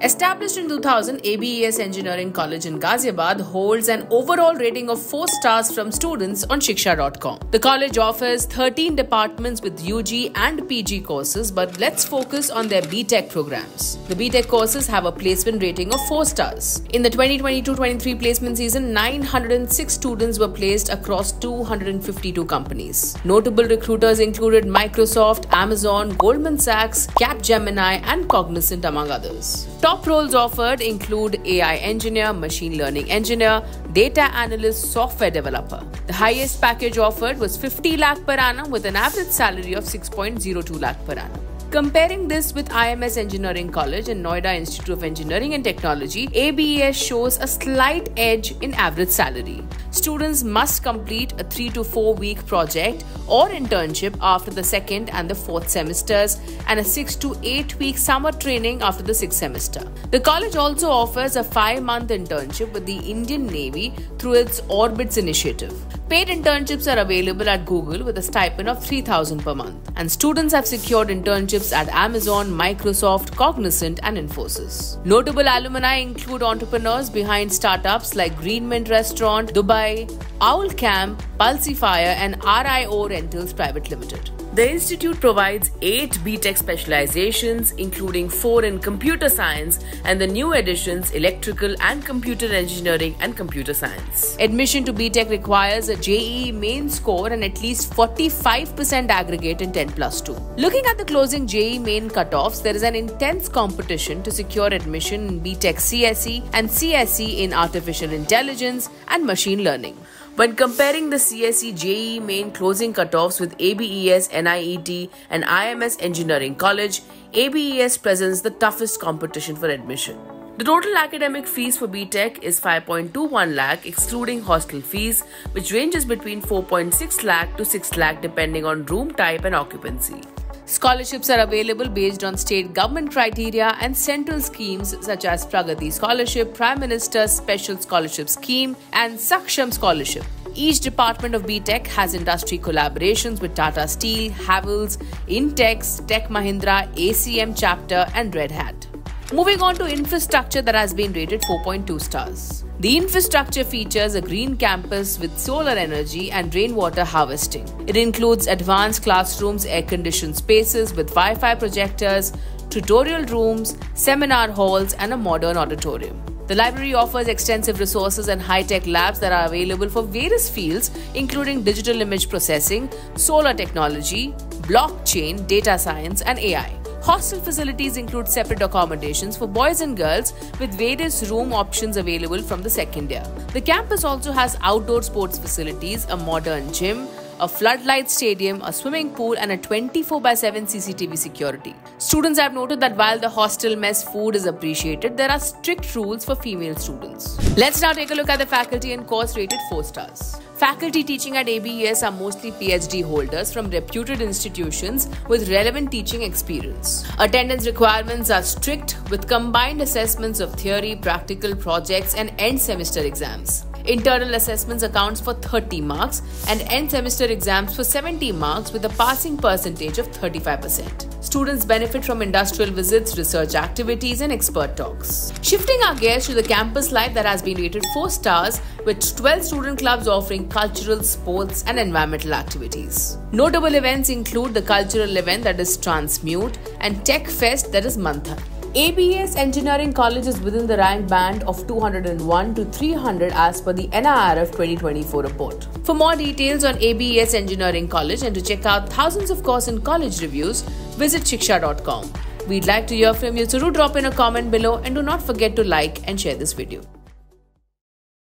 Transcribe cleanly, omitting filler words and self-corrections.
Established in 2000, ABES Engineering College in Ghaziabad holds an overall rating of 4 stars from students on Shiksha.com. The college offers 13 departments with UG and PG courses, but let's focus on their BTech programs. The BTech courses have a placement rating of 4 stars. In the 2022-23 placement season, 906 students were placed across 252 companies. Notable recruiters included Microsoft, Amazon, Goldman Sachs, Capgemini, and Cognizant, among others. Top roles offered include AI engineer, machine learning engineer, data analyst, software developer. The highest package offered was 50 lakh per annum with an average salary of 6.02 lakh per annum. Comparing this with IMS Engineering College and Noida Institute of Engineering and Technology, ABES shows a slight edge in average salary. Students must complete a 3 to 4 week project or internship after the 2nd and the 4th semesters and a 6 to 8 week summer training after the 6th semester. The college also offers a 5-month internship with the Indian Navy through its Orbits initiative. Paid internships are available at Google with a stipend of 3,000 per month, and students have secured internships at Amazon, Microsoft, Cognizant, and Infosys. Notable alumni include entrepreneurs behind startups like Green Mint Restaurant, Dubai, Owl Camp, Pulsify, and RIO Rentals Private Limited. The institute provides 8 BTech specializations, including 4 in computer science and the new additions electrical and computer engineering and computer science. Admission to BTech requires a JEE main score and at least 45% aggregate in 10+2. Looking at the closing JEE main cutoffs, there is an intense competition to secure admission in BTech CSE and CSE in artificial intelligence and machine learning. When comparing the CSE JEE main closing cutoffs with ABES, NIET, and IMS Engineering College, ABES presents the toughest competition for admission. The total academic fees for BTech is 5.21 lakh excluding hostel fees, which ranges between 4.6 lakh to 6 lakh depending on room type and occupancy. Scholarships are available based on state government criteria and central schemes such as Pragati Scholarship, Prime Minister's Special Scholarship Scheme, and Saksham Scholarship. Each department of BTech has industry collaborations with Tata Steel, Havells, Intex, Tech Mahindra, ACM Chapter, and Red Hat. Moving on to infrastructure that has been rated 4.2 stars. The infrastructure features a green campus with solar energy and rainwater harvesting. It includes advanced classrooms, air-conditioned spaces with Wi-Fi projectors, tutorial rooms, seminar halls, and a modern auditorium. The library offers extensive resources and high-tech labs that are available for various fields, including digital image processing, solar technology, blockchain, data science, and AI. Hostel facilities include separate accommodations for boys and girls with various room options available from the second year. The campus also has outdoor sports facilities, a modern gym, a floodlight stadium, a swimming pool, and a 24/7 CCTV security. Students have noted that while the hostel mess food is appreciated, there are strict rules for female students. Let's now take a look at the faculty and course rated 4 stars. Faculty teaching at ABES are mostly PhD holders from reputed institutions with relevant teaching experience. Attendance requirements are strict with combined assessments of theory, practical projects, and end semester exams. Internal assessments accounts for 30 marks and end semester exams for 70 marks with a passing percentage of 35%. Students benefit from industrial visits, research activities, and expert talks. Shifting our gears to the campus life that has been rated 4 stars with 12 student clubs offering cultural, sports, and environmental activities. Notable events include the cultural event that is Transmute and Tech Fest that is Manthan. ABES Engineering College is within the rank band of 201 to 300 as per the NIRF 2024 report. For more details on ABES Engineering College and to check out thousands of course and college reviews, visit Shiksha.com. We'd like to hear from you, so do drop in a comment below and do not forget to like and share this video.